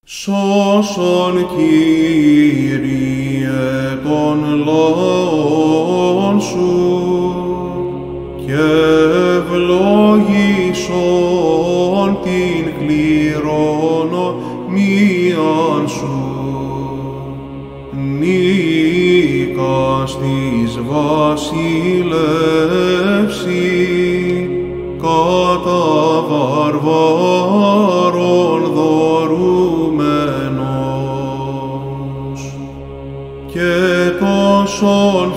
Σώσον, Κύριε, των λαών σου και ευλόγησον την κληρονομίαν σου. Νίκας της βασιλεύση κατά βαρβάρων δωρούμενος και τόσων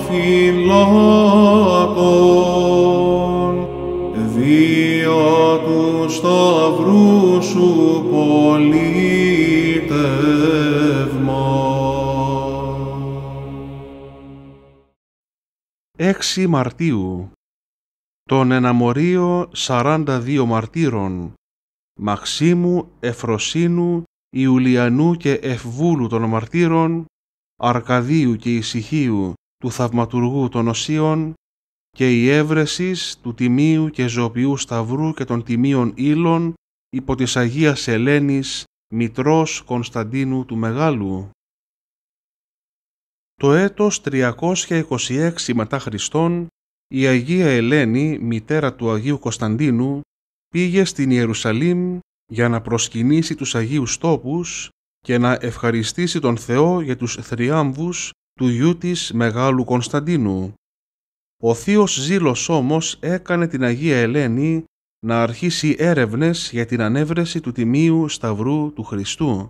φυλάκων δια του σταυρού σου πολίτευμα. 6 Μαρτίου. Τον εναμορίο 42 μαρτύρων, Μαξίμου, Εφροσύνου, Ιουλιανού και Ευβούλου των μαρτύρων, Αρκαδίου και Ησυχίου του θαυματουργού των Οσίων και η έβρεσης του Τιμίου και Ζωοποιού Σταυρού και των Τιμίων Ήλων υπό της Αγίας Ελένης, μητρός Κωνσταντίνου του Μεγάλου. Το έτος 326 μετά Χριστόν, η Αγία Ελένη, μητέρα του Αγίου Κωνσταντίνου, πήγε στην Ιερουσαλήμ για να προσκυνήσει τους Αγίους Τόπους και να ευχαριστήσει τον Θεό για τους θριάμβους του γιού της Μεγάλου Κωνσταντίνου. Ο θείος ζήλος όμως έκανε την Αγία Ελένη να αρχίσει έρευνες για την ανέβρεση του Τιμίου Σταυρού του Χριστού.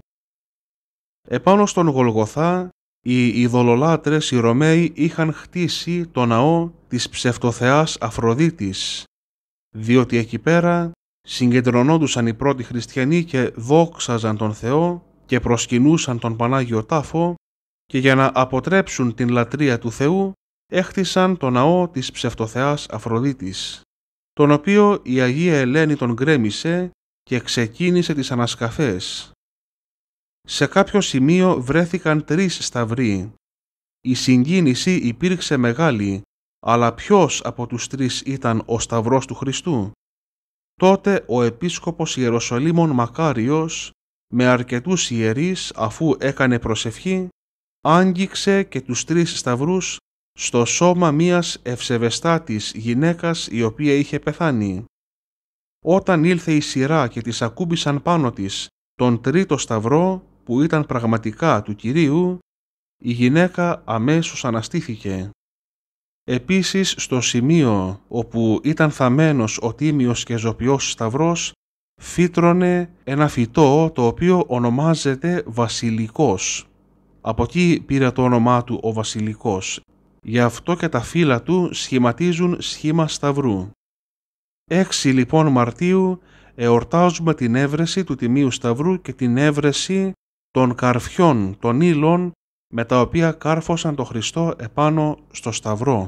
Επάνω στον Γολγοθά, οι ειδωλολάτρες οι Ρωμαίοι είχαν χτίσει το ναό της ψευτοθεάς Αφροδίτης, διότι εκεί πέρα συγκεντρωνόντουσαν οι πρώτοι χριστιανοί και δόξαζαν τον Θεό και προσκυνούσαν τον Πανάγιο Τάφο, και για να αποτρέψουν την λατρεία του Θεού έχτισαν το ναό της ψευτοθεάς Αφροδίτης, τον οποίο η Αγία Ελένη τον γκρέμισε και ξεκίνησε τις ανασκαφές. Σε κάποιο σημείο βρέθηκαν 3 σταυροί. Η συγκίνηση υπήρξε μεγάλη, αλλά ποιος από τους 3 ήταν ο Σταυρός του Χριστού? Τότε ο Επίσκοπος Ιεροσολύμων Μακάριος, με αρκετούς ιερείς, αφού έκανε προσευχή, άγγιξε και τους 3 σταυρούς στο σώμα μίας ευσεβεστάτης γυναίκας η οποία είχε πεθάνει. Όταν ήλθε η σειρά και της ακούμπησαν πάνω της τον 3ο σταυρό, που ήταν πραγματικά του Κυρίου, η γυναίκα αμέσως αναστήθηκε. Επίσης, στο σημείο όπου ήταν θαμμένος ο τίμιος και ζωοποιός σταυρός, φύτρωνε ένα φυτό το οποίο ονομάζεται βασιλικός. Από εκεί πήρε το όνομά του ο βασιλικός. Γι' αυτό και τα φύλλα του σχηματίζουν σχήμα σταυρού. 6 λοιπόν Μαρτίου εορτάζουμε την έβρεση του Τιμίου Σταυρού και την έβρεση των καρφιών των ήλων με τα οποία κάρφωσαν τον Χριστό επάνω στο σταυρό.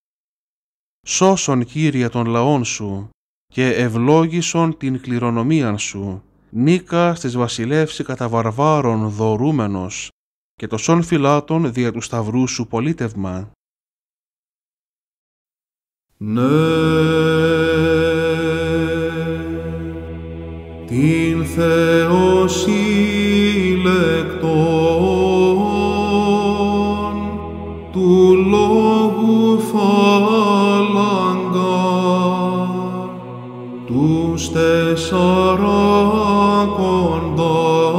Σώσον, Κύριε, των λαών σου και ευλόγησον την κληρονομίαν σου, νίκα στις βασιλεύσει κατά βαρβάρων δωρούμενος και τοσών φυλάτων δια του σταυρού σου πολίτευμα. Ναι, την θεοσύλλεκτον του λόγου φάλαγγα τους 40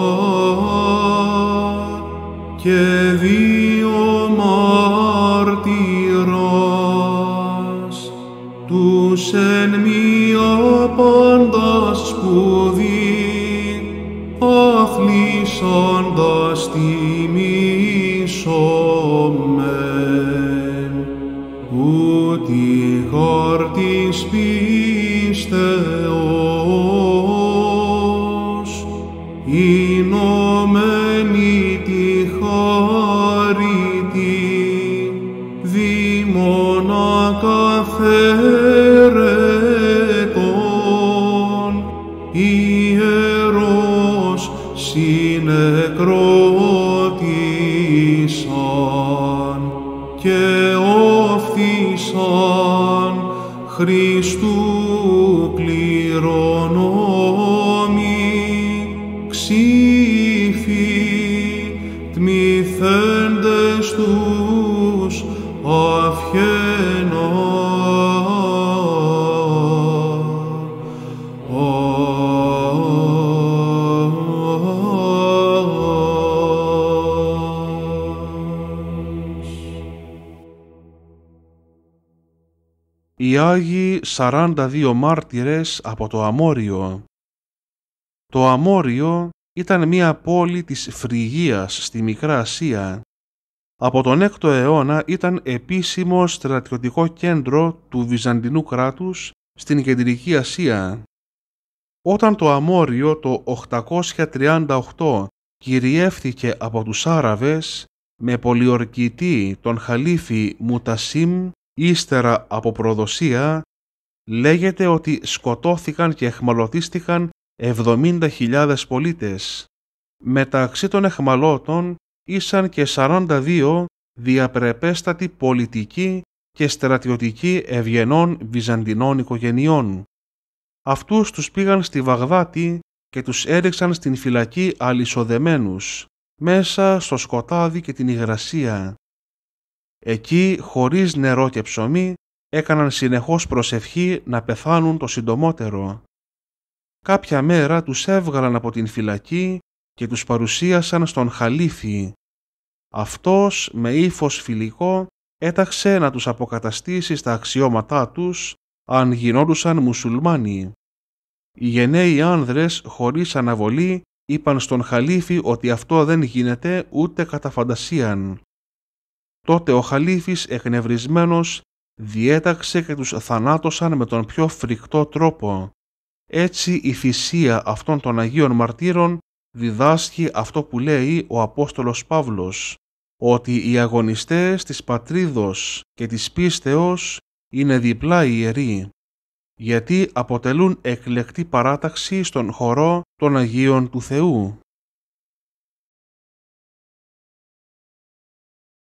και 2 μάρτυρας τους εν μία πάντα σπουδή αθλήσαντας τιμήσομεν ούτι γάρ της πίστεως εινωμένη τη χάρητη δήμονα καθαίρετον ιερός συνεκρότησαν και όφθησαν Χριστού κληρονόμοι ξύ χαλίφοι, τμηθέντες τους αυχένων. Οι Άγιοι 42 μάρτυρες από το Αμόριο. Το Αμόριο ήταν μια πόλη της Φρυγίας στη Μικρά Ασία. Από τον 6ο αιώνα ήταν επίσημο στρατιωτικό κέντρο του Βυζαντινού κράτους στην Κεντρική Ασία. Όταν το Αμόριο το 838 κυριεύθηκε από τους Άραβες με πολιορκητή τον Χαλίφη Μουτασίμ, ύστερα από προδοσία, λέγεται ότι σκοτώθηκαν και εχμαλωτίστηκαν 70.000 πολίτες. Μεταξύ των εχμαλώτων ήσαν και 42 διαπρεπέστατοι πολιτικοί και στρατιωτικοί ευγενών βυζαντινών οικογενειών. Αυτούς τους πήγαν στη Βαγδάτη και τους έριξαν στην φυλακή αλυσοδεμένους, μέσα στο σκοτάδι και την υγρασία. Εκεί, χωρίς νερό και ψωμί, έκαναν συνεχώς προσευχή να πεθάνουν το συντομότερο. Κάποια μέρα τους έβγαλαν από την φυλακή και τους παρουσίασαν στον Χαλίφη. Αυτός, με ύφος φιλικό, έταξε να τους αποκαταστήσει στα αξιώματά τους, αν γινόντουσαν μουσουλμάνοι. Οι γενναίοι άνδρες, χωρίς αναβολή, είπαν στον Χαλίφη ότι αυτό δεν γίνεται ούτε κατά φαντασίαν. Τότε ο Χαλίφης, εκνευρισμένος, διέταξε και τους θανάτωσαν με τον πιο φρικτό τρόπο. Έτσι η θυσία αυτών των Αγίων Μαρτύρων διδάσκει αυτό που λέει ο Απόστολος Παύλος, ότι οι αγωνιστές της πατρίδος και της πίστεως είναι διπλά ιεροί, γιατί αποτελούν εκλεκτή παράταξη στον χορό των Αγίων του Θεού.